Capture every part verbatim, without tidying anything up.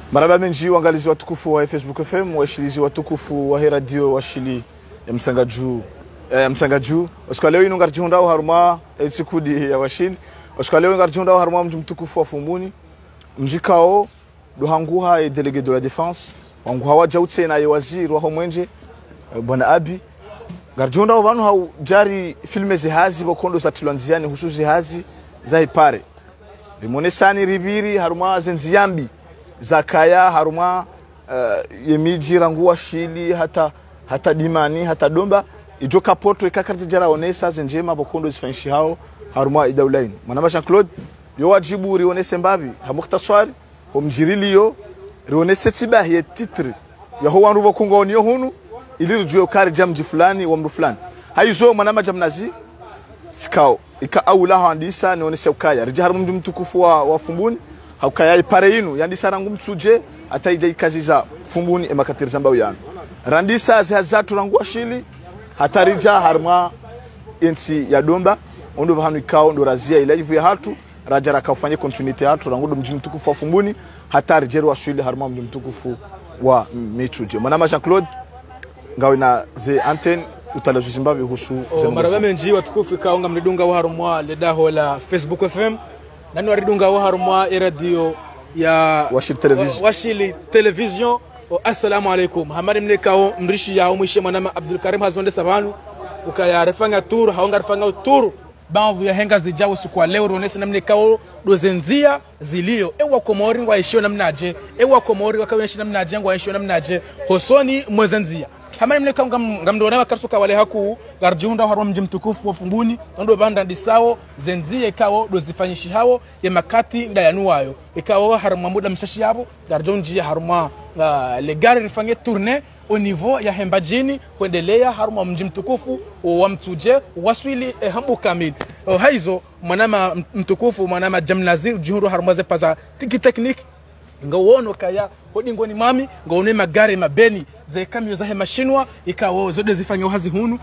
Maraba menji wangalizi watukufu wa Facebook F M, washilizi watukufu wa radio washili ya Msangaju ya Msangaju. Osika leo ino ngarjunda haruma etsikudi ya washili. Osika leo ngarjunda haruma mji mtukufu wa Fumbuni. Mjikao duhanguha e délégué de la défense. Wanguha wajautse na waziri wa homwenje bwana Abi. Ngarjunda wanu hau jari filme zihazi bokondo za tilanziani hususi hazi za ipare. Limonesani ribiri haruma zenziyambi zakaya haruma uh, yemiji ranguwa shili hata hata dimani hata domba ijo kapoto ikakarti jara onesa zenjema bokondo zifanshi hao haruma idaulain manama Jean Claude yo wajibu rionese mbabi hamukhtasari homjirili yo rionese tibahi ya titre ya ho wanru bokungo niyo hunu ili rujue kari jamji fulani wa mru fulani haizo manama jamnazi sikao ika aula handisa nionese ukaya rija mji mtukufu wa, wa Fumbuni haukaya ipare inu yandi sarangu mtsuje ataija ikazi za Fumbuni emakatiri zambao yanu randisa zihazatu rangu ashili hatarija harma ensi ya domba ondo bahanu ikao ndo razia ila hivu ya hatu rajara kaufanye continuity hatu rangu mji mtukufu wa Fumbuni hatari jeru ashili harma mji mtukufu wa mitsuje manama Jean Claude ngawe na ze antenne utalazu Zimbabwe husu oh, maraba menji watukufu ikao nga mnidunga wa harumwa ledaho la Facebook F M nani waridunga wa harumwa radio ya Washili Television Washili Television. Assalamu alaikum hamari mnekao mrishi ya umwishe mwanama Abdul Karim hazonde sabanu ukaya refanga tour haonga refanga tour bavu ya henga zijawo sukwa leo ronese namnekao dozenzia zilio ewa komori ngwa ishio namnaje ewa komori wakaweshi namnaje ngwa ishio namnaje hosoni mwezenzia hamari mneka ngamdona wakarsuka wale haku garjunda harwa mji mtukufu wa Fumbuni ndo banda disao zenzie ikawo dozifanyishi hawo ya makati ndayanuwayo ikawo haruma muda mshashi yabo garjonji haruma uh, legari rifange tourner au niveau ya hembajini kuendelea haruma mji mtukufu wa mtuje waswili eh, hambu kamili uh, haizo mwanama mtukufu mwanama Jamnazir juhuru haruma ze paza tiki tekniki ngawono kaya hodingoni mami ngaone magari mabeni ze kamyo za mashinwa ikawo zode zifanya hazi hunu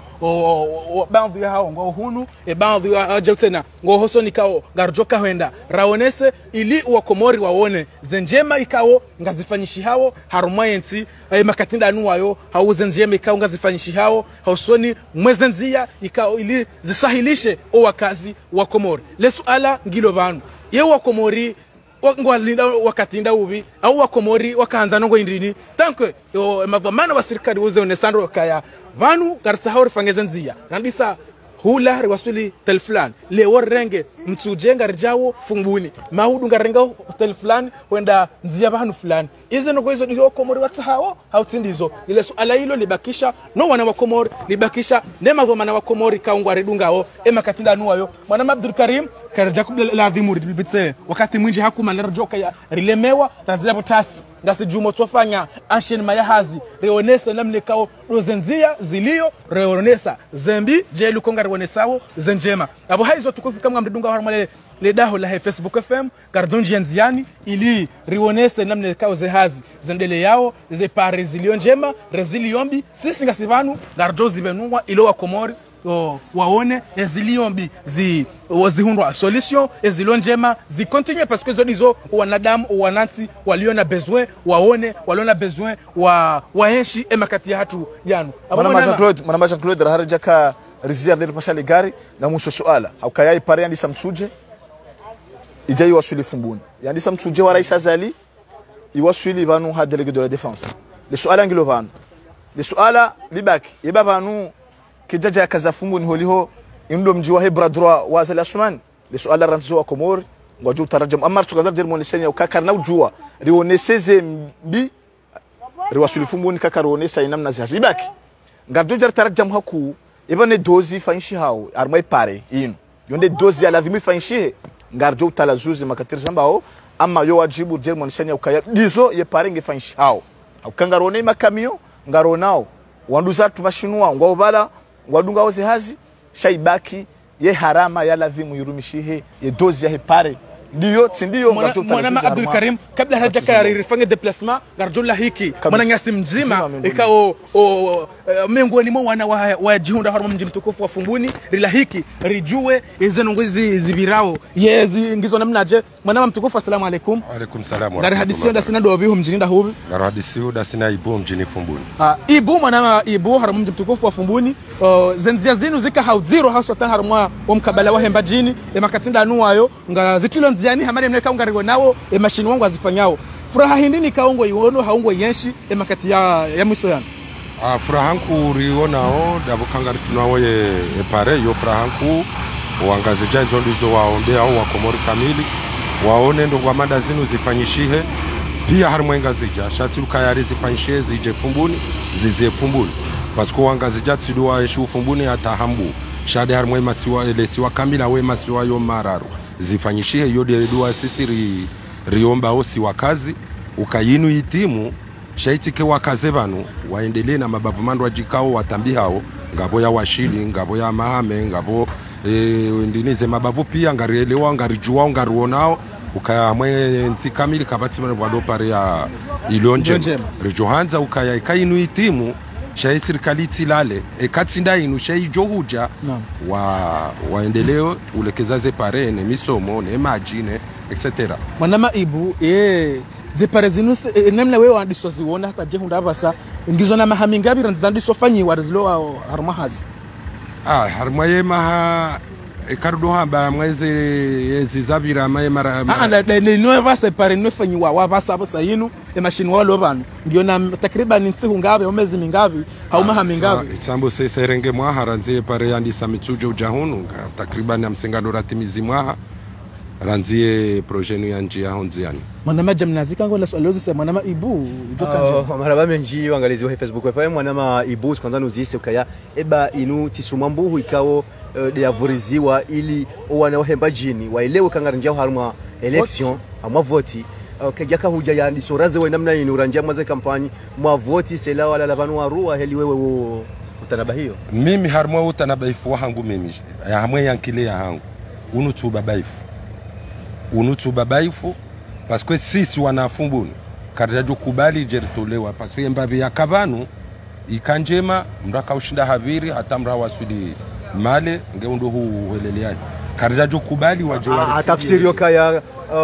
baadhi ya hao ngao hunu e baadhi ya jautena ngao hoso nikao garjoka hwenda raonese ili wakomori waone zenjema ikawo ngazifanyishi hao harumayensi e makatinda anuwayo hao zenjema ikawo ngazifanyishi hao hausoni mwezenzia ikawo ili zisahilishe o wakazi wakomori lesu ala ngilo banu ye wakomori ngwalinda wakatinda ubi au wakomori wakaanza nongo indini tanke yo mavamana wa serikali uze onesandro kaya vanu gartsa hauri fangezenzia nandisa hula riwasuli telflan le worenge mtsujenga rijawo Fumbuni maudu ngarenga telflan wenda nzia bahanu fulani ize noko izo dio komori watsahawo hautindizo ile suala hilo libakisha no wana wakomori libakisha nema vamana wakomori kaungwa ridungao ema katinda nuwayo mwana Abdul Karim karjaku la dhimuri bilbitse wakati mwinji hakuma narajoka ya rilemewa tanzia potasi ngasi jumo twafanya ancien mayahazi reonesa namne kao dozenzia zilio reonesa zembi jelu konga reonesawo zenjema abo haizo tukufika mga mdunga harumale le daho la Facebook F M gardonji nziani ili reonesa namne kao zehazi zendele yao ze pare zilio njema reziliombi sisi ngasivanu gardozi benungwa ilo wa komori o waone eziliombi zi wazihundwa solution ezilo njema zi continue parce que zodizo wanadamu wanansi waliona besoin waone waliona besoin wa waenshi emakati ya hatu yanu manama Jean Claude manama Jean Claude raharaja ka rizia ndele pasha ligari na muso suala haukayai pare yandi samsuje ijai wasuli Fumbuni yandi samsuje wa Raisa Zali iwasuli banu ha délégué de la défense le suala ngilo banu le suala libaki yeba banu kijaja ya kaza Fumbuni holiho indo mjiwa hebra droit wa Zali Asumani le suala ranzo wa Komori ngwaju tarajam amar tukadar jermo nisenya ukakar na ujua rioneseze mbi riwasuli Fumbuni kakar onesa inamna zibaki ngabjo jar tarajam haku ibane dozi fanshi hao armai pare inu yonde dozi ala dhimi fanshi ngarjo talazuzi makatiri zambao ama yo wajibu jermo nisenya ukaya dizo ye pare nge fanshi hao ukangarone makamio ngaronao wanduza tumashinwa ngwobala ngwadunga oze hazi shaibaki ye harama ya ladhimu yurumishihe ye dozi ya hepare ndio sindio mwana Abdul Karim kabla hajaka rifanye déplacement garjola hiki mwana nyasi mzima ikao miongoni mwa wana wa jihunda haruma mji mtukufu wa Fumbuni rila hiki rijue izeno ngozi zibirao yezi ngizo namnaje mwana mtukufu. Asalamu alaykum. Wa alaykum salaam. Ngari hadisi nda sina do bihu mjini nda hubi ngari hadisi nda sina ibu mjini Fumbuni. ah ibu mwana ibu haruma mji mtukufu wa Fumbuni zenzia zinu zika haudziro haswa tan haruma wa mkabala wa hemba jini emakatinda nuwayo nga zitilo nziani hamari mneka ngari nao e mashini wangu azifanyao furaha hindini kaongo iwono haongo yenshi e makati ya ya mwiso yana. Ah furahanku rionao dabukangari tunawo ye pare yo furahanku wangazija izo ndizo waonde au wakomori kamili waone ndo kwa mada zinu zifanyishihe pia harimo ngazija shati ukayari zifanyishihe zije Fumbuni zize Fumbuni basiko wangazija tsidwa yeshu Fumbuni atahambu shade harimo masiwa elesiwa kamila we masiwa yo mararu zifanyishihe yo deredua sisi ri riomba osi wakazi ukayinu itimu shaitike wakaze banu waendelee na mabavumando wajikao watambi hao ngabo ya washili ngabo ya mahame ngabo e, ndinize mabavu pia ngarielewa ngarijua ngaruonao ukayamwe nti kamili kabati mwana bado pare ya ilonje rijohanza ukaya ikayinu itimu shaitiri lale ekatsinda inu shaijohuja no. wa waendeleo ulekezaze pare ne misomo ne majine etc. Mwanama ibu eh zipare zinu e, namna wewe andiswa ziona hata je hunda basa ngizo na mahamingabi ranzandiswa fanyiwa rizlo harmahazi ah harmaye maha ekardo hamba mweze yezizabira maye mara ah na no basa pare no fanyiwa wa basa basa yinu e machine walo banu ngiyo na takriban ntsihu ngabe omezi mingabi hauma hamingabi sambo se serenge mwa haranze pare yandisa mitsujo ujahunu takriban amsengano ratimizi mwa ranzie projenu ya njia honziani. Mwanama jamnazika ngo la swali sema mwanama ibu jokanje oh, maraba menji wangalizi wa Facebook kwa mwanama ibu kwanza nuzise ukaya eba inu tisumambuhu ikao uh, de yavuriziwa ili wana wahemba jini waelewe kangarinja haruma election amwa voti kajaka okay, huja ya ndisoraze we namna inu ranja mwaze kampani mwa voti sela wala labanu warua heli wewe wo utanaba hiyo mimi haruma utanabaifu wangu mimi ya hamwe yankile ya hangu unutu babaifu unutu babaifu paske sisi wana Fumbuni karajo kubali jeritolewa paske mbavi ya kabanu ikanjema mraka ushinda haviri hata mra wasudi male ngeundo huu weleleaji karajo kubali waje wa tafsiri kaya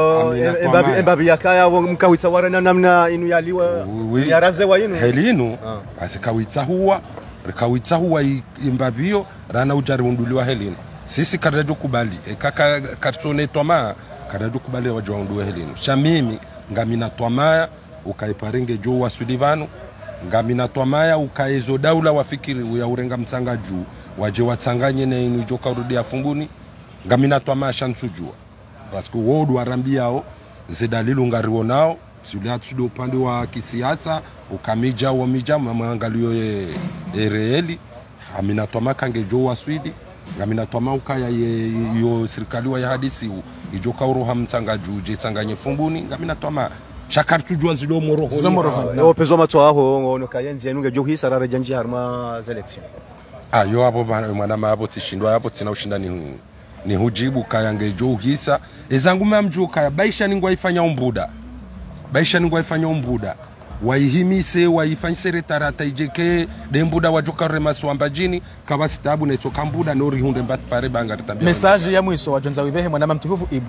mbavi mbavi ya kaya mkawitsa warana namna inu yaliwa yaraze wa inu helinu basi kawitsa huwa kawitsa huwa mbavio rana ujarunduliwa helinu sisi karajo kubali kaka karsone toma karajo kubali wajondoe helinu shamimi ngamina twamaya ukaiparenge jo wasudivano ngamina twamaya ukaizo daula wafikiri ya urenga mtsanga juu waje watsanganye na inu joka rudia Fumbuni ngamina twamaya shansujua parce que wodu warambiao zedalilu ngarionao sule atudo upande wa kisiasa ukamija wa mija maangalio ye reeli amina twamaya kange jo waswidi ngamina twamaya ukaya ye yo serikali ya hadisi ijoka uroha mtsanga juje tsanganye Fumbuni ngamina twama shakar tujua zilo moroho zilo moroho no pezo matso aho ngono kayenzi yenu jo hisa rara janji harma selection ah yo abo mwana mabo tishindwa hapo tina ushindani ni hujibu kayange jo hisa ezangu mamjuka ya baisha ningwa ifanya umbuda baisha ningwa ifanya umbuda waihimise waifanyise retarata ijeke dembuda wajoka remaswamba jini kabasitabu na itoka mbuda no rihunde mbat pare banga tabia message ya mwiso wajonza wibehe mwana mtukufu ibu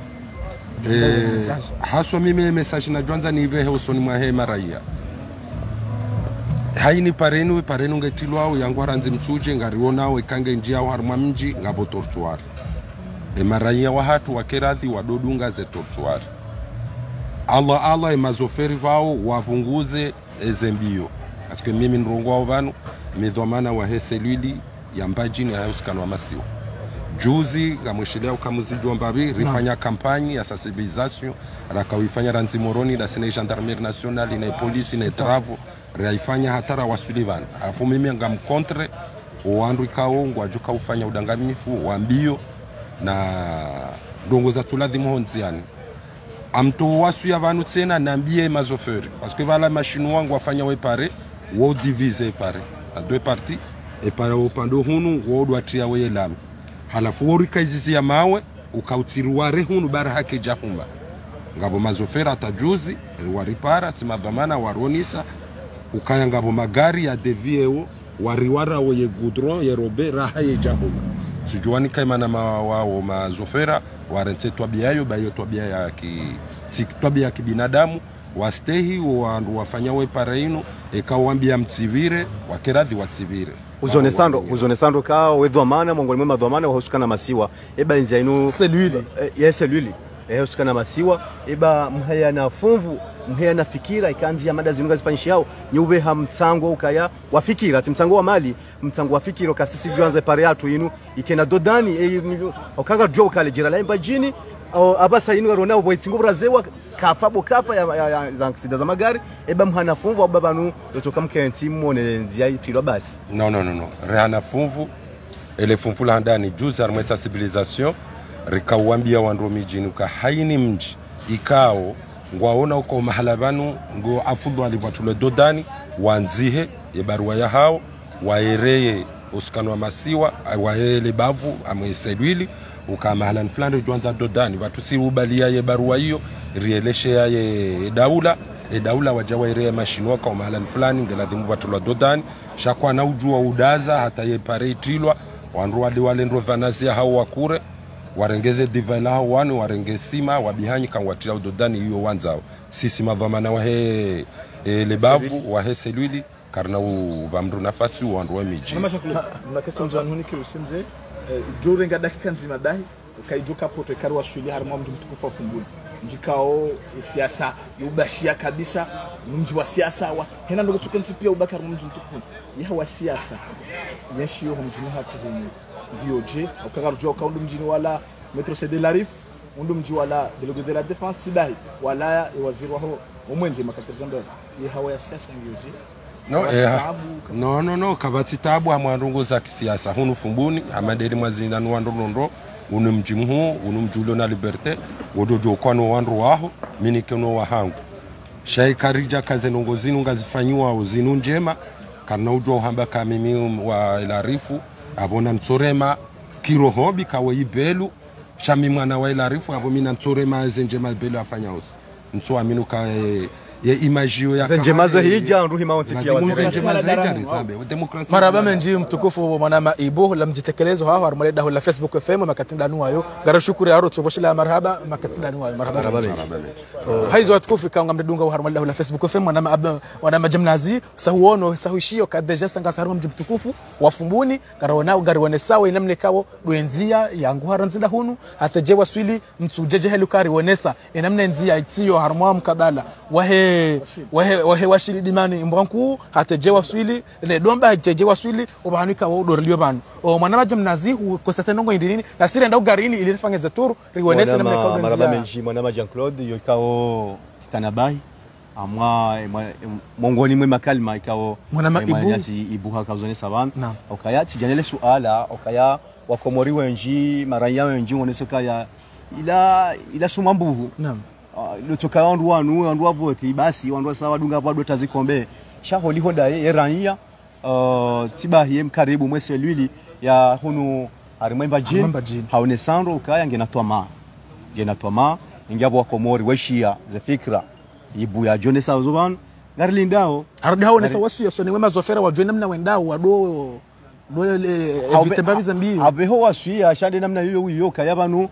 eh haswa mimi message na jonza ni ibehe usoni mwa hema raia haini parenu parenu ngetilwa au yangu haranzi msuje ngarionao ikange njia au harma mji ngabo tortuari e maraia wa hatu wakeradhi wadodunga ze tortuari Allah Allah emazoferi wao wapunguze ezembio aske mimi nrongo wao vanu midhamana wa heselili ya mbajini ya uskano wa masiwa juzi ngamweshelea ukamuzijwa mbabi rifanya kampani ya sensibilisation rakawifanya ranzi moroni la sene gendarmerie nationale na polisi na travo raifanya hatara wa Sullivan afu mimi ngamkontre oandu ikao ngwajuka ufanya udangamifu wa mbio na ndongo za tuladi muhonziani amto wasu ya vanu tena nambie mazoferi parce que vala machine wangu wafanya we pare wo divise pare a deux parties et para upando hunu wo doatia we lami halafu wo rikaizizi ya mawe ukautiruwa rehunu bara hake jahumba ngabo mazofera tajuzi waripara simavamana waronisa ukaya ngabo magari ya devieo wariwara ye goudron ye robe raha ye jahumba sijuani kaimana wao mazofera warente twabiayo bayo twabia ya ki twabia ya kibinadamu wastehi wandu wafanya we paraino ekawambia mtsivire wakeradhi watsivire uzone sando uzone sando ka wedwamana mongoni mwe madwamana wahusukana masiwa eba inza inu selule yes selule eh usukana masiwa eba mhaya na fumvu mhaya na fikira ikanzia mada zinunga zifanyishao nyube hamtsango ukaya wafikira ati mtsango wa mali mtsango wa fikira kasisi juanze pare yatu inu ikena dodani e okaga jo kale jira laimba jini abasa inu rona ubwitsingo brazewa kafa bokafa ya, ya, ya za aksida za magari eba mhana fumvu ababanu yotoka mkenti mone nzia itiro basi no no no no rehana fumvu ele fumvu la ndani juzi armwe sensibilisation rikawambia wandu mijini ka haini mji ikao ngwaona uko mahala banu ngo afudhu alipatule dodani wanzihe ye barua ya hao waereye uskano wa masiwa waele bavu amweselwili ukamahala nflando juanza dodani watu si ubalia ye barua hiyo rieleshe ya ye daula e daula wajawa ireye mashinwa kwa mahala nflani ngeladhimu watulwa dodani shakwa na ujua udaza hata ye pare itilwa wanru wadi wale ndro vanazia hao wakure warengeze divaila hao wanu warenge sima wabihanyi kan watila udodani hiyo wanzao sisi madhamana wahe e, lebavu wahe selwili karna uvamru nafasi wandu wa miji na kesto mzwani huni ki usimze jure nga dakika nzima dahi ukaijuka poto ikaru wa shuli harima mji mtukufu wa Fumbuni mjikao siasa yubashia kabisa mji wa siasa wa hena ndogo tukensi pia ubaka harima mji mtukufu yaha wa siasa yenshi yoho mjini hatu humu vioje ukagaru jua ukaundu mjini wala metro sede larif undu mji wala delogue de la défense sidahi wala waziri waho umwenje makatirizando yaha wa siasa vioje no eh, no no no kabati tabu amwandu za kisiasa hunu Fumbuni amaderi mwazina nwandu nondo unu mjimu unu mjulo na liberte wodojo kwano wandu waho minikeno wahangu shaikarija kaze nongozinu ngazifanywa uzinu njema kana ujwa uhamba kamimi wa ilarifu abona nsorema kirohobi kawe ibelu shami mwana wa ilarifu abo mina nsorema zenjema ibelu afanya usi nso aminu ka e, ye imagio ya zenjemaza hija nruhi maunti pia demokrasia maraba menji mtukufu mwanama ibo la mjitekelezo hawa harmaleda la Facebook F M makatinda nuwayo gara shukuri aro tsoboshila marhaba makatinda nuwayo marhaba haizo watukufu kanga mdedunga harmaleda la Facebook F M mwanama abda mwanama jamnazi sahuono sahuishio kadeja sanga saruma mtukufu wa Fumbuni garona gari wanesawa inamne kawo duenzia yangu haranzida hunu atajewa swili mtsujeje helukari wonesa inamne nzia itiyo harmwa mkadala wahe wahe wahe washili dimani mbwanku hatejewa swili ne domba hatejewa swili obahanika wo dorliyo banu o mwanama jamnazi ko satenongo indini na sire ndau garini ilifanya turu riwonese na mleka udenzia maraba menji mwanama Jean Claude yokao stanabai amwa mongoni mwe makalma ikao mwanama ibu ibu hakazone saban okaya tijanele suala okaya wakomori wenji maraya wenji wonese kaya ila ila sumambuhu naam lotoka wandu wanu wandu wavote basi wandu sawa dunga bado tazikombe shaho liho daye erania uh, tibahiye mkaribu mwese lwili ya hunu harimemba jin haone sandro ukaya ngena twama ngena twama ngabo wakomori weshia ze fikra ibu ya jone sawa zoban garlindao arudi haone sawa wasu so ni wema zofera wa jone mna wendao wado dole vitembavi zambi abeho wasu shade namna hiyo hiyo kaya banu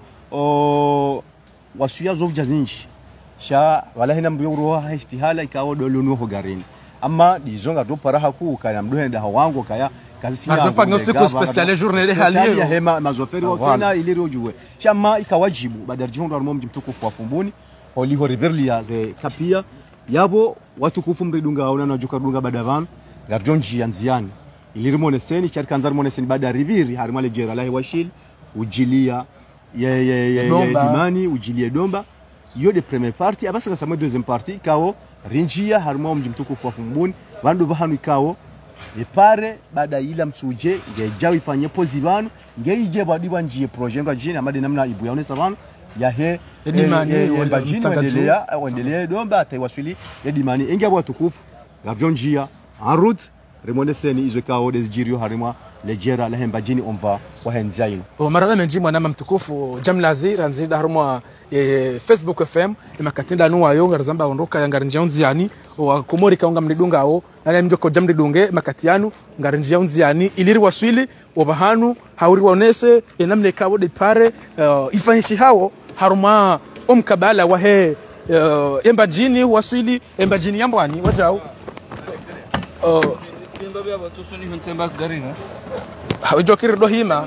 o wasuya zovja zinji sha wala hina mbiyo roha istihala ikawo dolunu ho garini amma dizonga do paraha ku kana mdohe nda wangu kaya kazi sina arfanya siku special journée de haliyo ya hema mazoferi wotena iliro juwe shama ikawajibu badar jihondo armo mji mtukufu wa Fumbuni holi ho riberlia ze kapia yabo watukufu mridunga ona na joka dunga badavan garjonji yanziani ilirimo neseni charika nzar moneseni badar ribiri harimale jera lahi washil ujilia ye ye ye dimani ujilie domba yo de première partie abasa kasama deuxième partie kao rinjia harimo mji mtukufu wa Fumbuni bandu bahanu kao ipare baada ila msuje ngejawi ifanye pozibanu ngeije badi banjie projet nga jina amade namna ibu yaone savana ya he edimani bajini endelea endelea domba ataiwasili edimani ingia watukufu garjonjia en route remonde seni izo kao desjirio harima lejera la hembajini omva wa henzaino o marana menji mwana mtukufu Jamlazi ranzida haruma e, Facebook F M imakatinda nuwa yo ngarzamba ondoka yangarinja unziani wa komori kaunga mlidunga o nani mjoko jamdi dunge makatianu ngarinja unziani iliri waswili wabahanu hauri waonese enamle kawo de pare uh, ifanyishi hao haruma omkabala wa he uh, embajini waswili embajini yambwani wajao uh, Mbabe abatusoni hunsemba garina. Hujokiri dohima.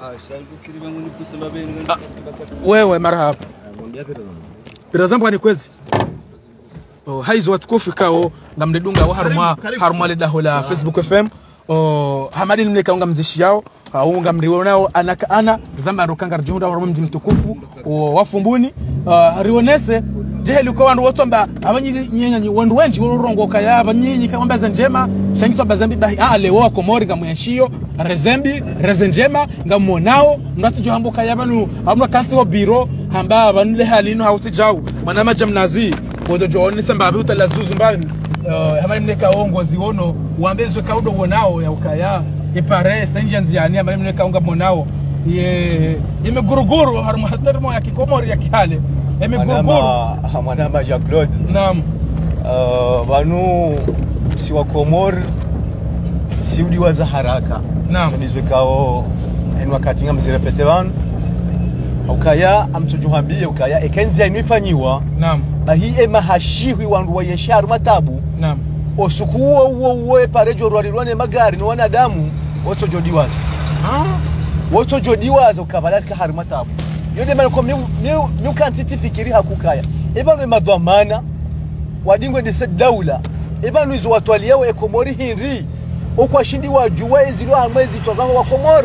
Wewe marhaba. Birazambo ni kwezi. Oh haizo watukufu kao ngamdedunga wa haruma haruma le dahola Facebook F M. Oh hamadi nimle kaunga mzishi yao. Haunga mrionao anaka ana zamba rukanga rjunda haruma mji mtukufu wafumbuni. Rionese je liko wandu wotomba abanyi nyenya ni wandu wenji worongo kaya abanyi kamba zanjema shangitwa bazambi bahi a lewo komori ngamwenshiyo rezembi rezenjema ngamonao mnatu jo hamboka yabanu amna kanti ho biro hamba abanule halino hausi jawu manama Jamlazi bodo jo oni samba bi utalazuzu mbani hamani mleka ongozi wono uambezwe kaudo wonao ya ukaya ipare sanjanzi yani hamani mleka onga monao ye imeguruguru haruma hatarmo ya kikomori ya kihale emeguruguru manama Jean Claude naam uh, banu si wa Komor si uliwaza haraka naam nizwekao en wakati ngamzirepete banu ukaya amtujuhambie ukaya ekenzi inifanyiwa naam bahi ema hashihi wandu wa yesharu matabu naam osukuwo wo wo parejo rwarirwane magari no wanadamu woto jodiwaza ah woto jodiwaza ukabalaka haru matabu yode mara kwa miu miu kanti fikiri hakukaya ebanu madhamana wadingwe de daula ebanu izo watwaliyewe ekomori hinri okwashindi wajuwa ezilo amwezi twazaho wa Komor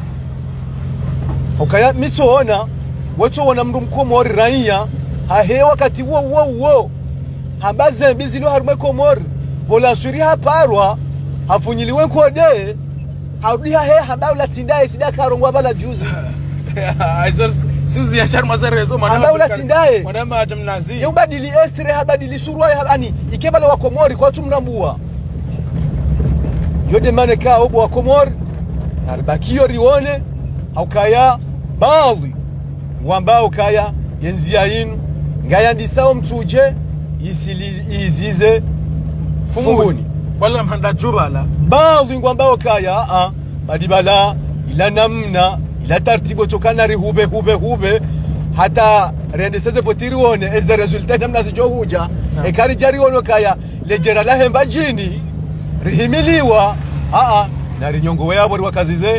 ukaya mitoona woto wana mndu mkomori raia hahe wakati wo wo wo hambaze bizilo harume Komor bola suri haparwa hafunyiliwe kode harudi hahe hambaula tindaye sidakarongwa bala juzi aizo suzi ya sharma zarezo hambaula tindaye manama Jamlazi yubadili estre habadili surwa yani ikebala wa Komori kwa tumnambua yode maneka obo wa Komor arbakio rione haukaya baadhi wambao kaya yenzia inu ngaya ndisao mtuje isili izize funguni wala mhanda jubala baadhi wambao kaya a badibala ila namna ila tartibo tokana ri hube hube hube hata rendeseze potiri wone eze resulta namna zijo huja e kari jari wono kaya lejera la hemba jini rihimiliwa a a na rinyongo wabo wakazize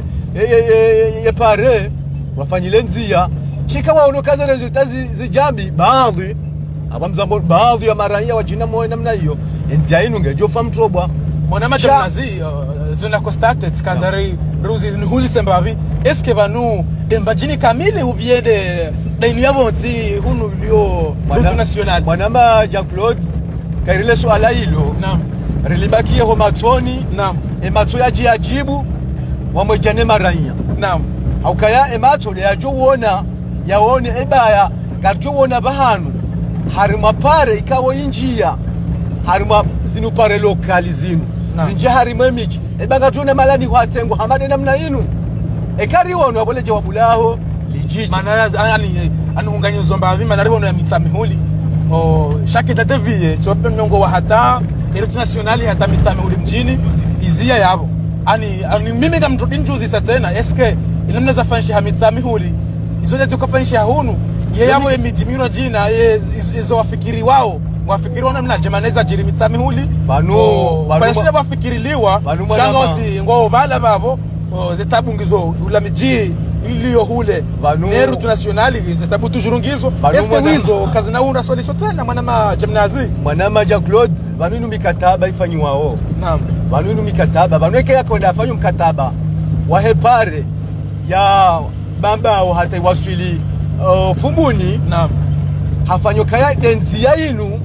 ye pare wafanyile nzia chika waono kaza resulta zijambi baadhi abamzambo baadhi ya maraia wajina moyo namna hiyo nzia inu ngejofa mtrobwa mwanama Jamlazi zona constate kanzari ruzi nhuzi sembavi eske banu embajini kamili ubiede dainu yabonzi hunu bio national mwanama Jean Claude kairile swala hilo naam rilibakie ho matoni naam emato yaji ajibu wamwejane maraia naam haukaya emato le yajo wona yaone ebaya gajo wona bahanu harima pare ikawo injia harima zinu pare lokali zinu zinje harima miji ebanga tuna malani hwatsengo hamade namna inu ekari wono aboleje wabulaho lijiji manana ani anunganyo zomba vi manari wono ya mitsamihuli o shakita devie chope nyongo wa hata internationali hata mitsamihuli mjini izia yabo ani ani mimi kama mtu injuzi tena eske ilamna za fanshi hamitsamihuli izoje tukafanshi hunu ye yabo emijimiro jina izo wafikiri wao wafikiri wana mna jemaneza jiri mitsamihuli banu banu wafikiriliwa shangozi ngo bala babo zetabungizo ulamiji iliyo hule neru tunationali zetabu tujurungizo eske wizo kazi na unda swali sotana mwanama Jamlazi mwanama Jean Claude banu inu mikataba ifanywa naam banu inu mikataba banu eke yakonda afanywa mkataba wa hepare ya bamba au hata waswili uh, fumbuni naam hafanyo kaya denzi ya inu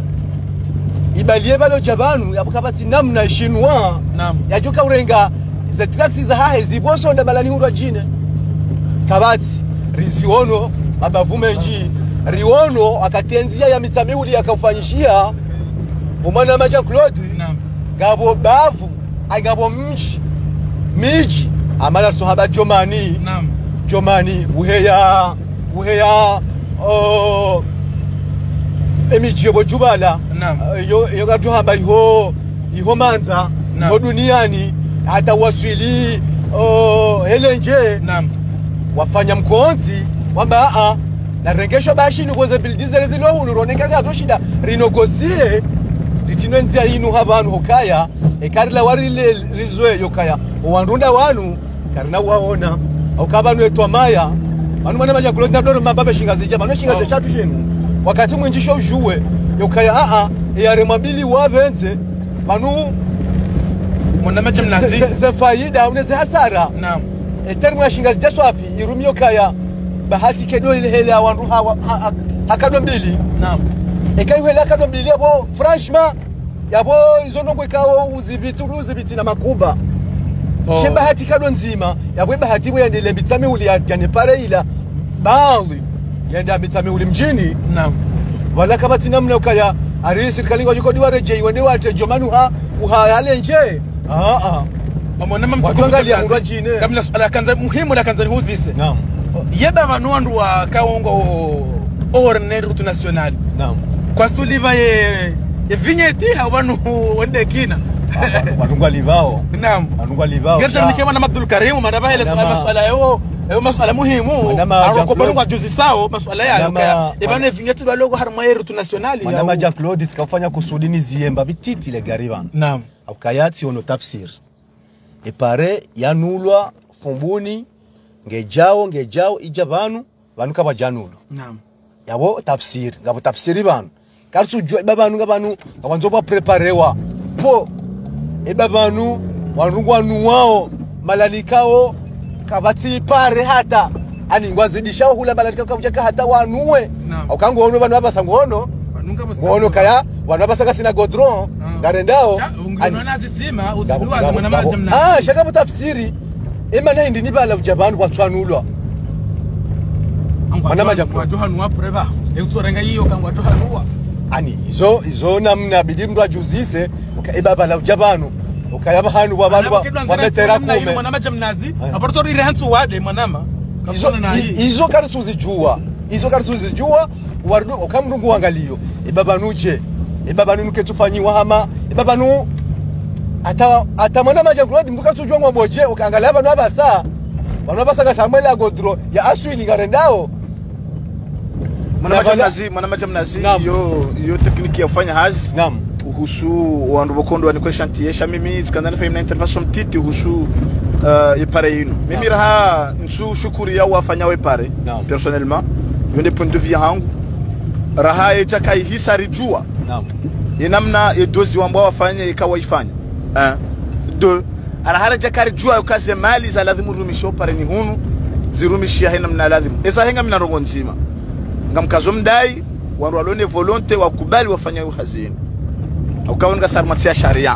ibalie balo jabanu yabukabati namna shinwa naam yajuka urenga za taxi za hahe ziboso nda balani undwa jine kabati riziono abavume nji riono akatenzia ya mitsamihuli yakafanyishia umana Jean Claude naam gabo bavu aigabo mji miji amala sohaba Jomani naam Jomani uheya uheya oh emiji yobo Jubala naam yo yo gatu hamba iho iho manza Naam. ho duniani hata waswili oh helenje naam wafanya mkonzi kwamba a na rengesho bashi ni koze bildize zilo hunu roneka gato shida rinogosie ritinenzia inu habanu hokaya ekarila warile rizwe yokaya owandunda wanu karina waona okabanu etwa maya anu mwana maja kulonda doro mababe shingazi jama no shingazi chatu chenu wakati mwenjisho ujuwe yokaya a a yare mabili wabenze banu mwana maja mnazi ze faida uneze hasara naam etermu ya shingazi jaswafi irumio kaya bahati kedo ile hele awandu hawa hakado mbili naam ekai hele hakado mbili yabo franchement yabo izo ndongo ikawo uzibiti uzibiti na makuba oh. Shemba hati kado nzima yabo bahati bwe yandele bitame uli yane pare ila baadhi yanda bitame uli mjini naam wala kama tinamna ukaya ari serikali ngo yuko diwa reje wende wate jomanu ha uha yale nje ah ah mwana mama mtuangalia ngajine kamla swala kanza muhimu la kanza huzise naam yeba vanwandu wa kaongo orne route nationale naam kwa suliva ye ye vignette habanu wende kina wanungwa livao naam wanungwa livao gerta nikema na Abdul Karim madaba ile swala maswala yao ayo maswala muhimu aroko banu juzi sao maswala yao kaya ibane vignette ba logo harma ye route nationale ya ma Jean Claude sikafanya kusudini ziemba bititi le gariban naam ukayati ono tafsir epare yanulwa fumbuni ngejao ngejao ijabanu banu kaba janulo naam yabo tafsir ngabo tafsiri banu karsu jwa babanu ngabanu abanzoba preparewa po e babanu wanungwa nuwao malalikao kabati pare hata ani ngwazidishao hula malalikao kabujaka hata wanuwe ukango ono banu abasangono ngono kaya wana basaka sina godron garendao ungeona zisima uziduaza mwana maja mna ah shaka tafsiri ema na hindi nibala ujabanu kwa twanulwa mwana maja kwa johanwa preba eutorenga hiyo kangwa johanwa ani izo izo namna bidi mtu ajuzise ukaiba bala ujabanu ukayaba hanu wa bantu wametera kume mwana maja mnazi aporto ri hansu wade mwanama izo izo kartu zijua izo kartu zijua wardo okamndungu wangalio ibabanuje ibabanu nuketufanyiwa hama ibabanu ata ata mwana maja Claude mbuka tujwa mwaboje ukaangalia banu abasa banu abasa ka samwela godro ya aswili garendao mwana maja mnazi mwana maja mnazi yo yo tekniki ya kufanya hazi naam uhusu wandu bokondo wani kwa chantier sha mimi zikandana fa imna intervention mtiti uhusu uh, ipare yinu mimi raha nsu shukuri ya wafanya we pare personnellement yonde point de vue hangu raha eja kai hisari jua naam inamna edozi wambao wafanya ikawa ifanya un deux arahara jakari jua ukaze mali za lazima rumisho pare ni hunu zirumishia hena mna lazima esa henga mina rongo nzima ngamkazo mdai wandu walone volonte wakubali wafanya uhazini ukaona sarmatsia sharia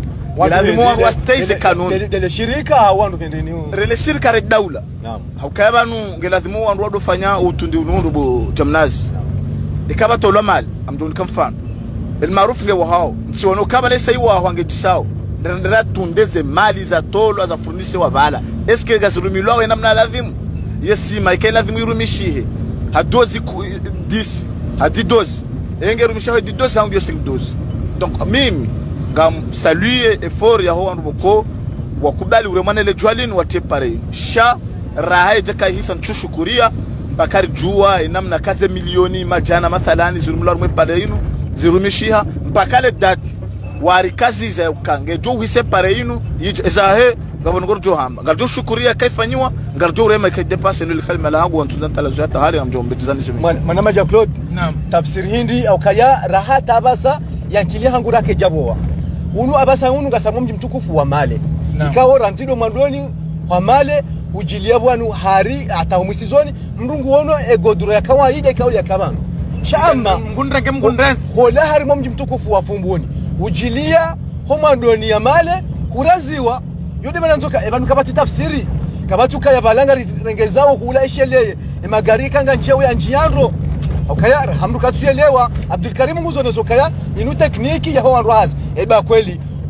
lazima wa stay kanuni dele shirika wandu kendeni rele shirika re daula naam haukabanu ngelazima wandu wado fanya utundi unundu bo jamnazi ikaba tolo mali amdoni kamfano el maarufu nge wao msiwono kaba lesa iwa wangejisao ndera tundeze mali za tolo za furnise wa bala eske gazurumilwa we namna lazima yesi maike lazima irumishihe hadozi dix hadi dozi enge rumishihe di dozi hangu yosi dozi donc mimi ngam saluer effort ya ho andu boko wakubali uremane le jwalin watie pare sha raha jaka hisa nchushukuria bakari jua inamna kaze milioni majana mathalani zurumilwa rumwe pade inu zirumishiha mpaka le date wari kazi za ukange jo hise pare inu izahe ngabongo jo hamba ngarjo shukuria kaifanywa ngarjo urema kai depasse no kalima la hangu wantunza talazo hata hali amjo mbetizani simi mwana maja Claude naam tafsiri hindi au kaya raha tabasa yankili hangu rake jaboa unu abasa unu ngasamu mji mtukufu wa male ikawo ranzido mandoni wa male ujilia bwanu hari atawumisizoni mndungu wono egodro ya kawaida ikawo ya kabano shamba ngundreke mgundensi hola hari mji mtukufu wa fumbuni ujilia homandoni ya male uraziwa yode bananzoka ebanu kabati tafsiri kabatuka ya balanga rengezao hula isheleye emagari kanga nchewe ya njiandro okaya hamdu katuyelewa Abdul Karim nguzo nezokaya inu tekniki ya ho razi eba kweli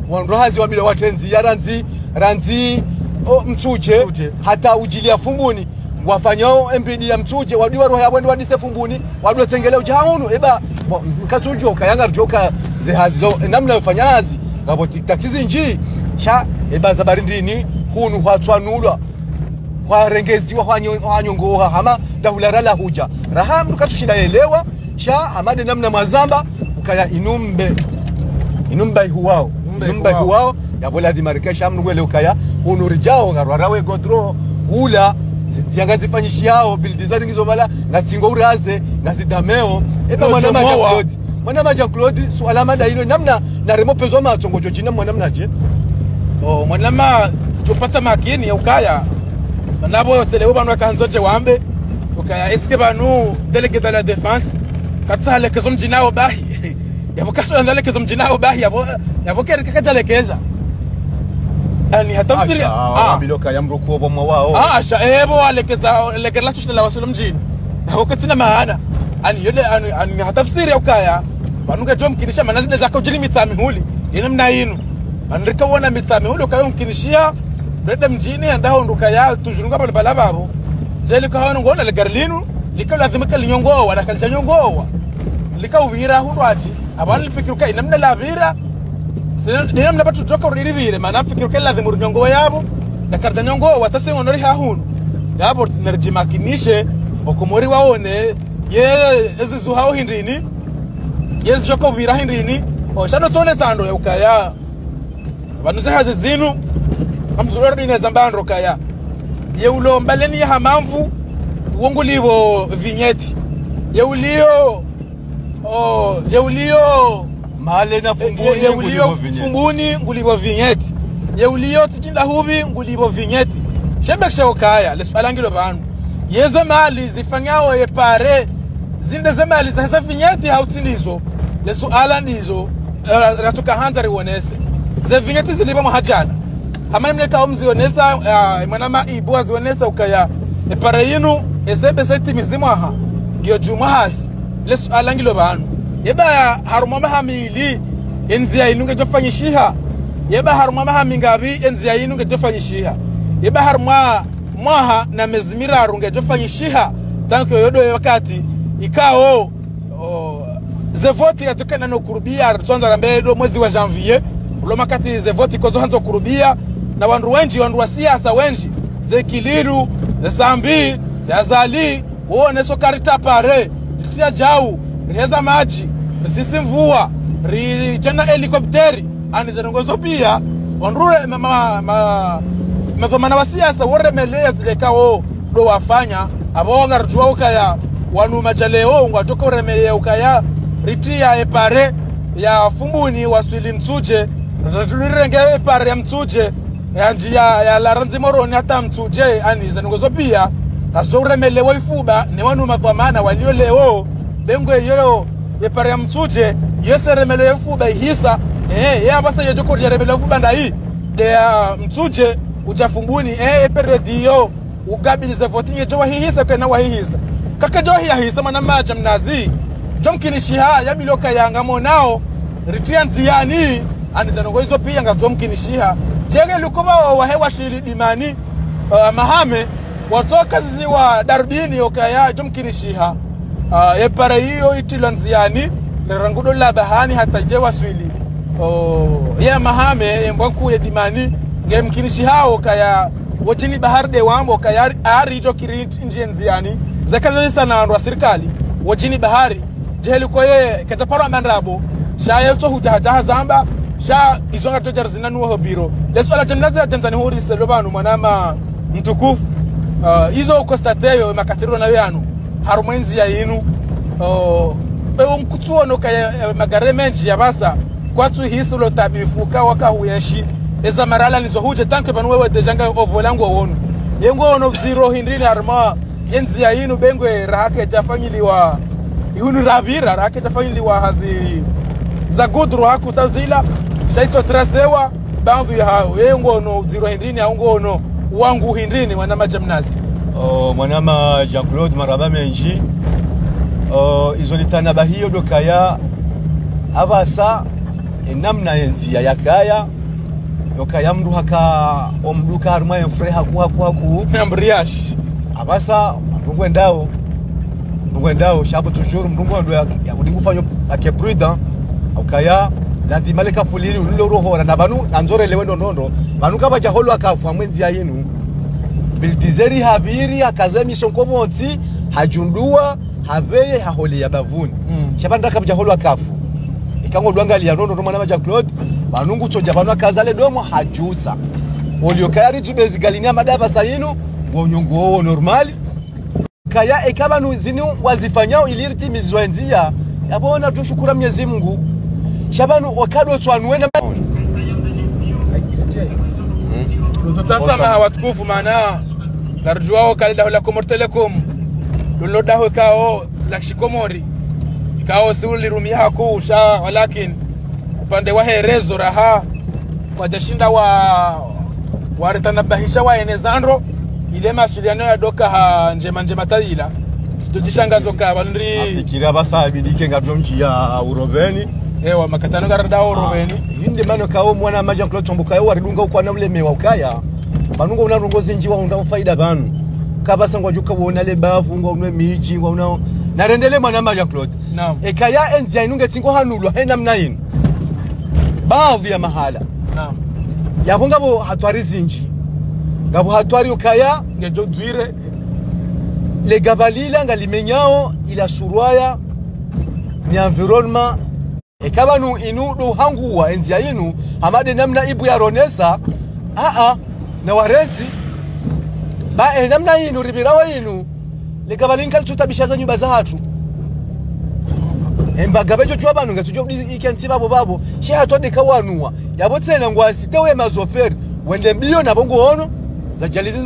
wanrohazi wabila watenzi ya ranzi ranzi o mtuje Mtuje. hata ujilia fumbuni wafanyao mbidi ya mtuje wadiwa roho yabo wadise fumbuni wadiwa tengele ujaunu eba mkatujo kayanga joka zehazo namna yofanyazi ngabo tiktakizi nji sha eba zabarindini hunu hwatwanulwa kwa rengeziwa hwanyongoha hama dahularala huja raha mkatushinda elewa sha amade namna mazamba ukaya inumbe inumba ihuwao inumba ihuwao yabola di marikesha mnugwele ukaya hunurijao ngarwarawe godro hula zianga zifanyishiao build design ngizo bala ngasingo uraze ngazidameo eba mwana maja Claude mwana maja Claude swala mada hilo namna na remo pezo matongo jojina mwana mnaje oh mwana ma tupata makini ukaya nabo telewo banwa kanzoje wambe ukaya eske banu délégué de la défense katsale kezo mjinao bahi yabo kaso ndale kezo mjinao bahi yabo yabo kere kajalekeza ani hatafsiri ah biloka yamruko bomwa wao ah sha ebo alekeza lekela tushila wasulu mjini hao katina maana ani yule ani, ani hatafsiri ukaya banunga jom kinisha manazile zako jini mitsami huli ina mna yinu anrika wona mitsami huli ukayo mkinishia rede mjini andao ndukaya tujurunga bale balababo jeli ka hono ngona le garlinu likala lazimika linyongoa wala kalja nyongoa likawira hurwaji abana lifikiruka inamna lavira nina mna batu joka uririvire maana fikiruka lazima nyongoa yabo na karja nyongoa watase onori ha hunu yabo nerjimakinishe okomori waone ye ezizu hao hindini ye joka ubira hindini o shano tone sando ya ukaya banuze haze zinu amzurori ne zambandro kaya yeulo mbaleni ya hamamvu wongulivo vignette yeulio oh yeulio male na fumbuni yeulio fumbuni ngulivo vignette yeulio tijinda hubi ngulivo vignette shebek shokaya leswalangilo banu yeze mali zifanyao yepare zinde zemali za hesa vignette hautilizo lesuala ndizo ratuka handari wonese ze vignette ziliba mahajana hamani mleka omzionesa uh, mwanama ibu azionesa ukaya epara yinu ezebe seti mizimu aha giyo jumahasi lesu alangilo banu yeba harumama hamili enzia inunge jofanyishiha yeba harumama hamingabi enzia inunge jofanyishiha yeba haruma mwaha na mezimira arunge jofanyishiha tanko yodo wakati ikao oh, ze voti yatokana no kurubia tuanza rambedo mwezi wa janvier ulo makati ze voti kozo hanzo kurubia na wandu wenji wandu wa siasa wenji ze kiliru ze sambi ze azali uone sokari tapare litia jau riheza maji risisi mvua richena helikopteri ani zenongozo pia wandure ma ma mazomana wa siasa wore melea zilekao do wafanya abonga rujua ukaya wanu majaleo ngatoka uremelea ukaya ritia epare ya fumbuni waswili mtuje ratulirenge epare ya mtuje ya njia ya laranzi moroni hata mtuje ani zenongozo pia kasoremele waifuba ne wanu madhamana walio leo bengwe yero epare ya mtuje yeseremele waifuba ihisa eh ya basa yejoko jeremele waifuba ndai de mtuje ujafumbuni eh epere dio ugabilize votinye jowa hihisa kana wahihisa kaka jowa hihisa mana maja mnazi jomkinishiha ya miloka yanga monao ritianzi yani ani zenongozo pia ngazomkinishiha jege lukoba wa hewa shiri dimani uh, mahame watoka ziwa darbini okaya jomkinishiha uh, epare hiyo itilanziani rangudo la bahani hata jewa swili oh ya mahame mbwanku ya dimani ngemkinishiha okaya wajini bahari de wambo kaya ari jo kiri njienziani zakaza sana ndo serikali wajini bahari jeheli koye kataparo amandrabo shaye to hutaha zamba sha izonga to jarzina nuho biro leso ala jannaza Tanzania hori selobanu manama mtukufu hizo uh, kostateyo makatiro na yanu harumwenzi ya inu uh, ewo mkutuo no kaya magare menji ya basa kwatu hisulo tabifuka waka huyeshi eza marala nizo huje tanke banu wewe dejanga ovolangu wonu yengo ono zero hindrini harma yenzi ya inu bengwe rahake jafanyiliwa ihunu rabira rahake jafanyiliwa hazi za gudru haku tazila shaito trasewa bandu ya hao yengo ono zero hindrini haungo ono wangu hindrini wanama jamnazi oh mwanama Jean-Claude Maraba Menji oh izolitana bahiyo dokaya abasa enamna yenzi ya yakaya yokaya mndu haka omduka haruma enfre haku haku haku ambriash abasa mndungu endao mndungu endao shapo toujours mndungu ndo ya kudingu fanyo ake prudent ukaya lazima leka fulili ulilo rohora na banu anzore lewe ndondo banu kaba jaholo akafu amwenzi ya yenu bildizeri habiri akazemi sonkomonti hajundua haveye haholi ya bavuni mm. Shabanda kaba jaholo akafu ikango dwangali ya ndondo ndo mwana maja Claude banungu toja banu akazale domo hajusa olio kayari tubezi galinia madaba sayinu wonyongo normali kaya ekabanu zinu wazifanyao ilirti mizwenzia yabona tushukura Mwenyezi Mungu shabanu wakado twanwenda tutasama hawatukufu maana garjuao kalida la Comor Telecom lolodaho kao la shikomori kao suli rumia haku sha walakin upande wa herezo raha kwa jashinda wa waritanabahisha wa enezandro ile masuliano ya doka ha njema njema tadila tujishangazo ka balndri afikira basabidike ngabyo mjia urobeni ewa makatano garada urobeni inde mano kao mwana maja Claude Tomboka yo waridunga ukwa na mlemewa ukaya banungo unarungoze nji wa unda faida banu kabasa ngwa juka wona le bavu ngwa unwe miji ngwa una narendele mwana maja Claude naam ekaya enzi inunge tingo hanulwa hena mnayin baadhi ya mahala naam yabonga bo hatwari zinji ngabo hatwari ukaya ngejo dwire le gabalila ngalimenyao ila surwaya ni environment ekabanu inu do hanguwa enzi ya inu hamade namna ibu ya ronesa a a na warezi ba e namna inu ribirawa inu le gabalinka tutabishaza nyumba za hatu emba gabejo chwabanu ngatujo ikensi babo babo she hatode kawanua yabotsena ngwasi tewe mazoferi wende mbio na bongo ono za jali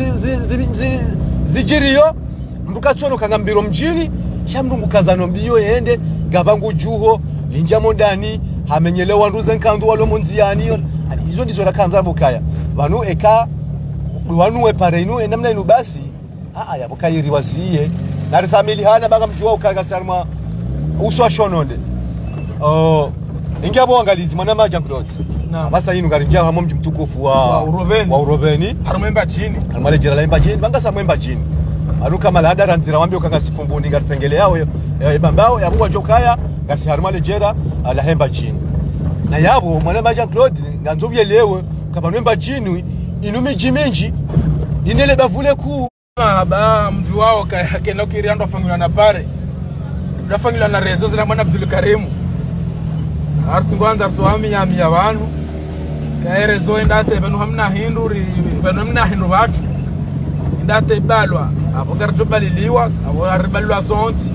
zijiriyo mbuka tsono kangambiro mjini shamndungu kazano mbio yende gabangu juho linjamo ndani hamenyelewa nduze nkandu walo munziani izo ndizo rakanza bukaya banu eka wanu we pare inu enamna inu basi a a yabukayiri waziye narisamili hana baga mjua ukaga sarma uswa shononde oh ingabo angalizi mwana maja Claude na basa inu garinja hamo mji mtukufu wa wa urobeni wa urobeni harumemba chini harumale jira lemba chini banga samwemba chini aruka malada ranzira wambio kanga sifumbuni ngarisengele yao e bambao yabugwa jokaya ngasi harumale jera ala hemba chini na yabo mwana maja Claude nganzobye lewe kabanwemba chini inumi jimenji indele bavule ku ba mvi wao kena kiriando fangula na pare ndafangula na rezo zina mwana Abdul Karim arti ngwanza tuami nyami ya bantu kaere zo indate banu hamna hinduri banu hamna hindu batu indate balwa abo garjo baliliwa abo aribalwa sonti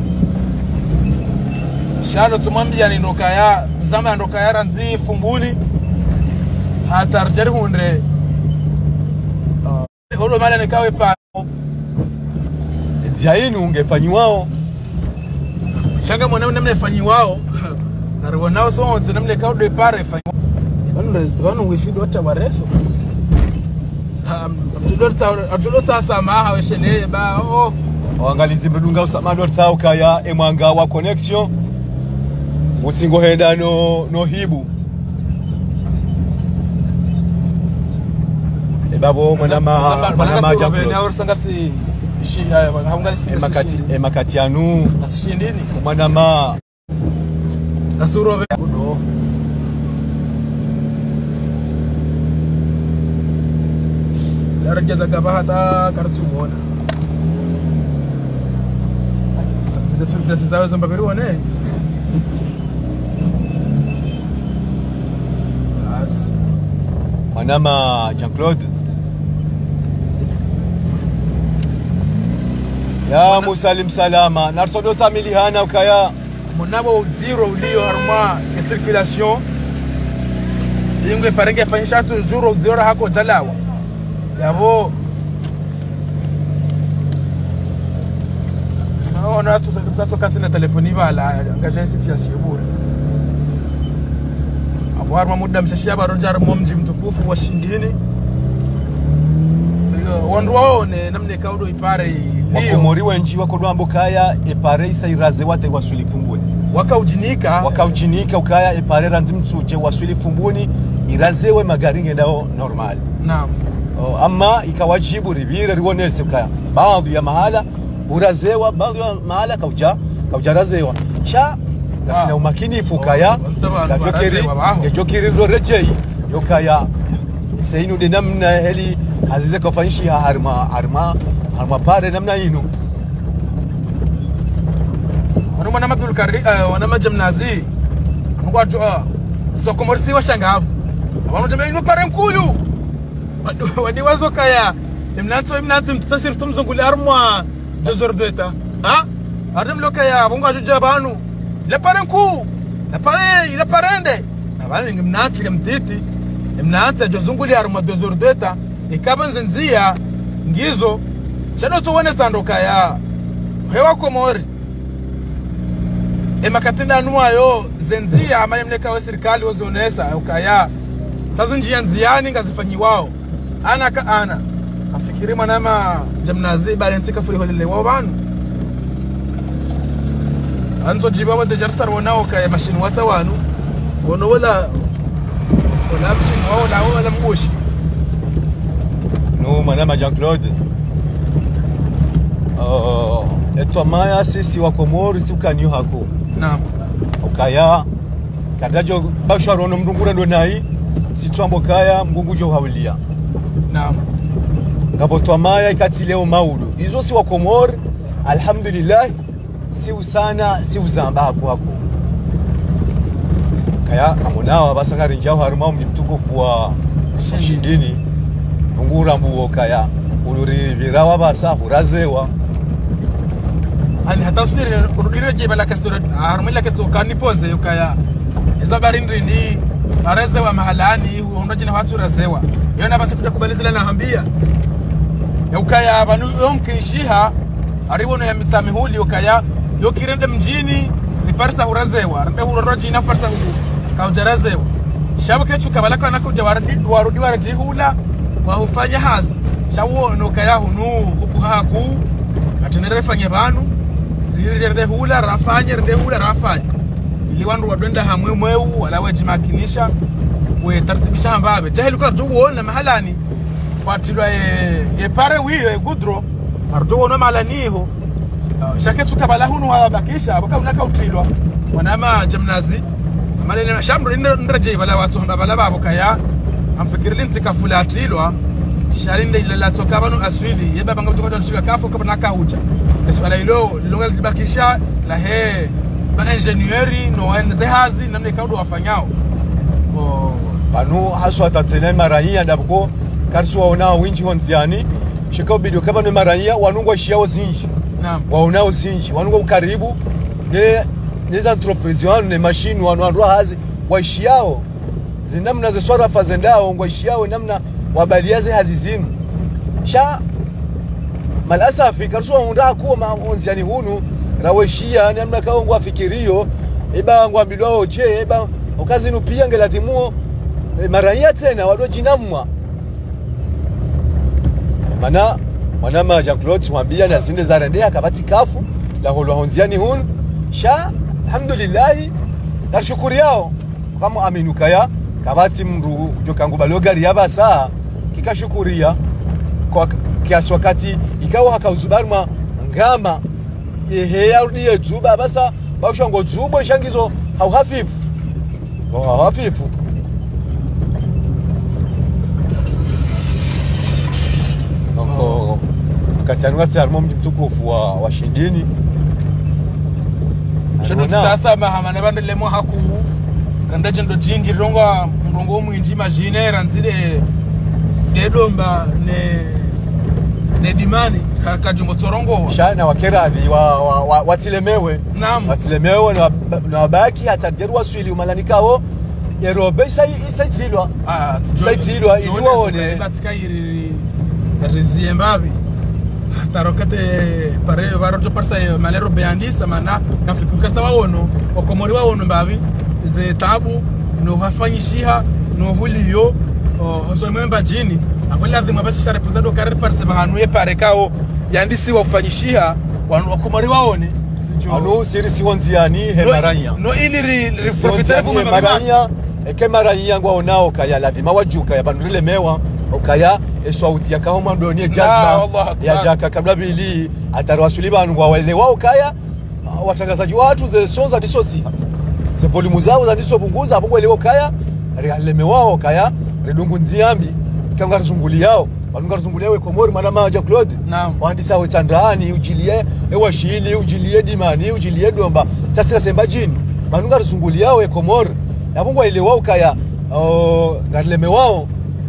shalo tumambia ni ndokaya zama ndokaya ranzi fumbuli hata rjeri hundre holo mala nikawe pa Ziainu ungefanyiwao shanga mwanao namna fanyiwao na rwanao sonze namna kawo de pare fanyiwao banu banu wifido hata bareso amtudota atudota samaha weshene ba oh wangalizi mbedunga usamado tsao kaya emwanga wa connection musingo henda no no hibu ebabo mwana ma mwana ma jambo ni awrsanga si shi haungalisi emakati emakati anu asishindini mwana ma asuro be budo larageza gabahata kartumona Isso precisava de um papel, né? Mas Manama Jean-Claude ya musalim salama narsodo samili hana ukaya monabo zero ulio harma de circulation dingue parenge fanyisha tu zero zero hako jalawa yabo on a tout ça tout ça quand na telefoni bala ngaje situation bure abwar mamuda mshashia barojar momji mtukufu wa shindini wondwaone namne kaudo ipare wakomori wenji wakodwambo kaya epare isairaze wate waswili fumbuni wakaujinika wakaujinika ukaya epare ranzi mtsuje waswili fumbuni irazewe magari ngendao normal. Naam. Oh, ama ikawajibu ribire rionese kaya baadhi ya mahala urazewa baadhi ya mahala kauja kauja razewa sha gasina umakinifu kaya gajokiri gajokiri ndo rejei yokaya seinu de namna heli azize kafanyishi harma harma harma pare namna inu wana mwana Abdul Karim wana majamnazi ngwatu ah sokomorsi wa shangavu abantu jamii ino pare mkuyu wadi wazo kaya imnanto imnanto mtasir tumzunguli armwa dozordeta ha arim lo kaya bunga juja banu la parenku la pare la parende abani ngimnanti ngamtiti imnanto jozunguli armwa dozordeta ikaban zinzia ngizo shado tuone sando kaya hewa komori emakatinda nuayo zenzia amani mleka wa serikali wazionesa ukaya sasa njia nziani ngazifanyiwao ana ka ana afikiri manama jamnazi balance ka furi holele wa banu anzo jiba wa dejarsar wanao ka machine wata wanu wono wala wala machine wala wala mbushi no manama Jean Claude oh etwa maya sisi wa Komori tukanyo hako naam ukaya kadajo bashwa rono mndungura ndo nai sitwambo kaya mgungu jo hawlia naam ngabotwa maya ikati leo maudu izo si wa Komori alhamdulillah si usana si uzamba hapo hapo kaya amonawa basangari njao haruma mtukufu wa shindini ngura mbuo kaya uluri birawa basa urazewa ani hata usiri urudire jeba la kastura harumila kasto kani pose ukaya iza barindri ni arazewa mahalani huondoa jina watu razewa yona basi kuja kubalizila na hambia ukaya banu yomkishiha ariwono ya mitsamihuli ukaya yokirende mjini ni parsa urazewa rende huroro jina parsa hu kaujarazewa shabu kechu kabalaka nakuja warudi warudi warajihula wa hufanya hazi shawo no kaya hunu upuhaku atenere fanye banu rende hula rafanye rende hula rafanye ili wandu wadwenda hamwe mweu wala wejimakinisha we tartibisha hambabe jahili kwa tuwona mahalani kwatilwa e, e pare wiyo e gudro arjuwo no malaniho shaketu kabala hunu wabakisha baka unaka utilwa wanama jamnazi malene shamro ndraje bala watu bala babo kaya amfikiri linti kafulatilwa shalinde ila la sokabano aswili yeba banga kutoka tunashika kafu kama nakauja swala hilo longa libakisha la he ba engineeri no enze hazi namne kaudo wafanyao oh banu haswa tatsene marahia ndabko karsu waona winji honziani shikao bidio kama no marahia wanungwa shiao zinji naam waona zinji wanungwa ukaribu ne neza entreprise wanu ne machine wanu andwa hazi waishiao zinamna ze swara fazendao ngwaishiao namna wabaliaze hazizinu sha malasafi karsu waunda kuwa maonziani hunu raweshia namna kao ngwa fikirio eba ngwa bidwao je eba okazi nupia ngelatimuo e, marahia tena wadwa jinamwa mana manama Jean Claude mwambia na zinde za rendea kabati kafu la holwa honziani hunu sha alhamdulillah nashukuru yao kama aminukaya kabati mru jokangu balogari yaba saa kikashukuria kwa kiasi wakati ikawa hakauzubarma ngama ehe yarudi yetuba basa bashongo zubo shangizo hau hafifu oh hafifu noko katanwa sarmo mtukufu wa washindini shado sasa mahamana bande lemo haku randaje ndo jinji ronga rongo mwinji majine ranzire dedomba ne ne dimani kakajungo torongo shana wakeradhi wa, wa, wa watilemewe naam watilemewe na, na baki hataderwa swili umalanikao yerobe sai isajilwa ah isajilwa iliwaone batika iri rezie mbabi tarokate pare barojo parsa malero beandisa mana kafikuka sawa wono okomori wa wono mbabi ze tabu no hafanyishiha no huliyo so memba jini akwela dhima basi share pozado karer parse bahanu ye pare kao yandisi wa kufanyishiha wakomori wa wone anu siri siwanziani he maranya no ili ri profiter bu maranya eke maraia yangu aonao kaya lazima wajuka ya bandrile mewa ukaya eswauti ya kahoma ndoni jazma ya jaka kabla bili atarwasuli bantu wale wao kaya watangazaji watu ze sonza disosi ze volume zao za diso bunguza hapo wale kaya rialeme wao kaya redungu nziambi kanga rizunguli yao banunga rizunguli yao Komori malama ja Claude naam waandisa wetandani ujilie ewashili ujilie dimani ujilie domba sasa semba jini banunga rizunguli yao Komori yabungwa ile wao kaya o garleme wao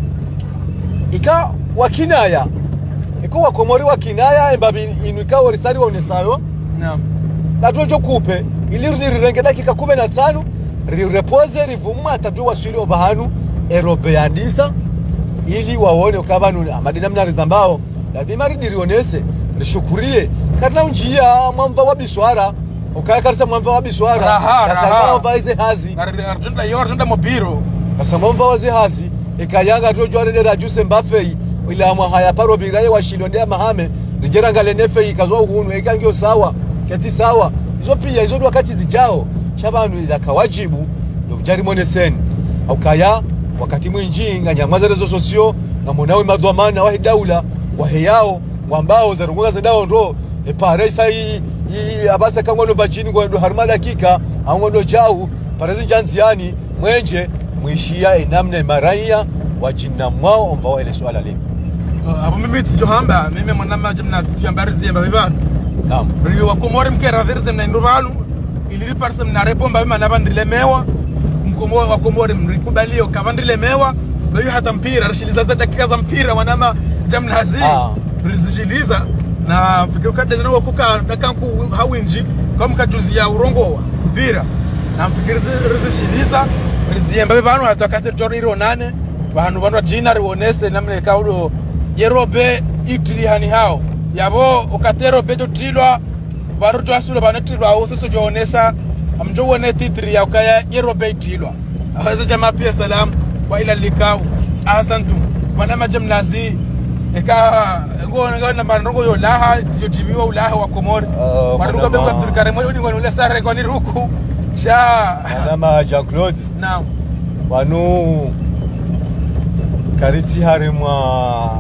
ika wakinaya iko wakomori wakinaya embabi inuka orisari waonesayo naam tatojo kupe ili rirenge dakika kumi na tano rirepoze rivuma tatu wasiri obahanu erobeandisa ili waone ukabanu amadina mnarizambao lazima ridirionese rishukurie kana unjia mwamba wa biswara ukaya karisa mwamba wa biswara kasamba vaize hazi arjunda yo arjunda mobiro kasamba mvaze hazi ikayanga tojo arendera juse mbafei ila mwa haya paro biraye washilondea mahame rijera ngale nefe ikazwa uhunu ikangio sawa kati sawa hizo pia hizo wakati zijao shabanu izakawajibu ndojari moneseni ukaya wakati mwinji nganyamaza rezo sosio ngamonawe madwamana wa daula wa heyao mwambao za rungoga za dawo ndo e pare sai i abasa kangono bajini ngo harma dakika angono jau parezi janziani mwenje mwishia enamne maraia wajina mwao ambao ile swala leo abo mimi tijohamba mimi mwanama jamna tiambari zimba bibana naam riyo wakomori mkera verze mna nduranu ili parse mna repomba bima nabandile mewa mkomo wakomori mrikubalio kabandile mewa bayo hata mpira rishiliza za dakika za mpira mwanama jamna hazi rizishiliza na fikiri kadde ndio kuka dakanku hawinji kama kajuzia urongo wa mpira na fikiri rizishiliza riziyemba bibana atakate toriro nane bantu bantu jina ribonese namne kaudo yerobe itili hani hao yabo ukatero beto tilwa baruto asulo banatilwa useso jonesa amjo wone titri ya ukaya yerobe itilwa awaza jamaa pia salam wa ila likao ahsantu wana majamnazi eka ngo ngo na marongo yo laha sio jibiwa ulaha wa Komori maruga be Abdul Karim odi ngo ule sare ko ni ruku sha wana Jean Claude naam wanu kariti harimwa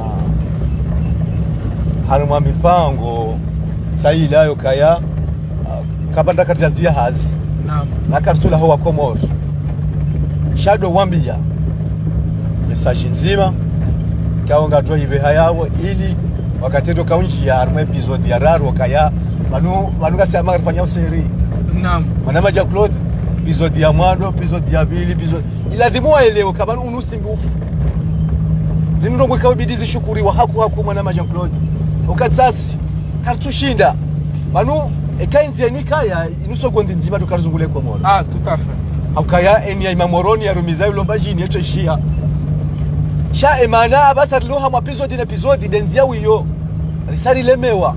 harimwa mipango sailayo kaya kabanda katajazia hazi naam nakartula ho wa Komori shado wambia message nzima kaonga to ibe hayawo ili wakateto kaunji ya harimwa episode ya raro kaya manu manu kasema kafanya usiri naam manama ja Claude episode ya mwado episode ya bili episode ilazima waelewe kama unusimbufu zinundo mweka bidizi shukuri wa haku haku mwana Jean Claude ukatsasi kartushinda banu ekainzi yenu kaya inuso gondi nzima tukarzungule Komori ah tutafa akaya eni ya mamoroni ya rumiza ulomba jini yeto shia sha emana abasa loha ma episode na episode denzia wiyo risari lemewa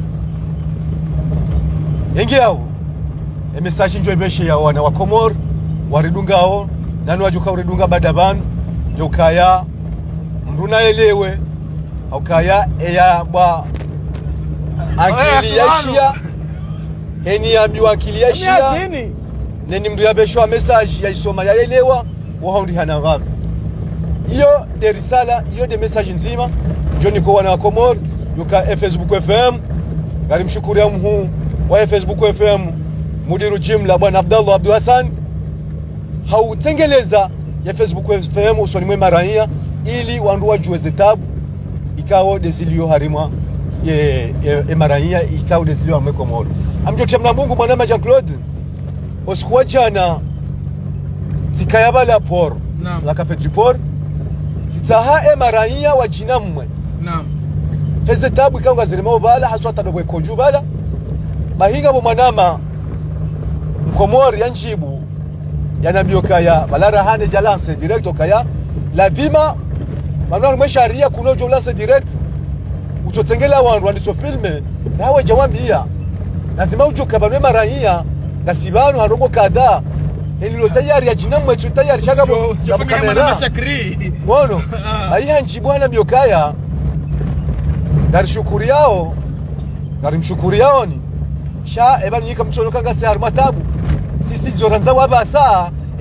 yengi yao e message njo beshe ya wana wa Komori waridungao nanu wajuka uridunga badaban yokaya mruna elewe ukaya eya ba akili ya shia eni ambiwa akili ya shia neni mndu yabeshwa message ya isoma ya elewa wahaundi hana ngapi hiyo de risala hiyo de message nzima joni kwa wana wa Komori yuka Facebook F M gari mshukuria mhu wa Facebook F M mudiru jimla bwana Abdallah Abdul Hassan hautengeleza ya Facebook F M usoni mwe maraia ili wandu wajue zetabu ikao desilio harimwa ye e maraia ikao desilio amwe Komori amjotia mna Mungu mwana Jean Claude osikuwa jana tikayabala por naam la café du port zitaha e maraia wajina mwe naam hezetabu ikao ngazirima bala haswa tadobwe konju bala mahinga bo manama Komori yanjibu yanambio kaya balara hane jalance direct kaya lazima maneno mwesharia kuno jolance direct utotengela wandu andiso filme nawe jawambia lazima ujoka banwe marahia ngasibanu harongo kada elilo tayari ya jina mwetu tayari shaka bo kamera shakri mono aiha njibwana biokaya dari shukuri yao dari mshukuri yaoni sha ebani yika mchono kanga se harmatabu sisi zoranza waba saa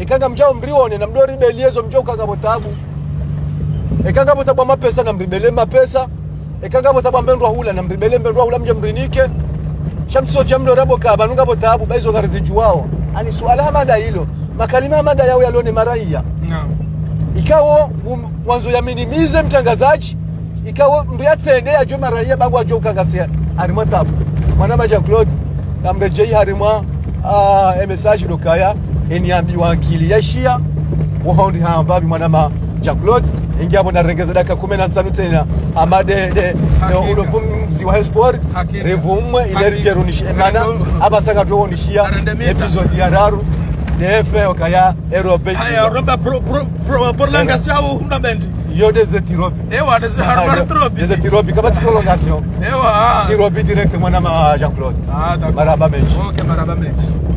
ikanga mjao mbrione na mdori beliezo mjao kanga botabu ikanga botabu mapesa na mbribele mapesa ikanga botabu mbendwa hula na mbribele mbendwa hula mje mbrinike shamso jamdo rabo ka banunga botabu baizo gariziju wao ani suala hamada hilo makalima hamada yao yalone maraia naam ikawo mwanzo ya minimize mtangazaji ikawo mbiatsende ajo maraia babu ajo kangasia harimo tabu mwana maja Claude kamrejei harimo a message dokaya eniambi wankili yashia wohondi hamba bi mwana ma Jean Claude ingiabo na rengeza daka kumi na tano tena amade de ulo fumzi wa sport revumwe ile rijerunishi emana abasanga to onishia episode ya daru defe okaya Europe haya romba pro pro prolongation au ndambendi yo des Etiropi ewa des harmar trop des Etiropi kama prolongation ewa Etiropi direct mwana ma Jean Claude ah d'accord maraba meji okay maraba meji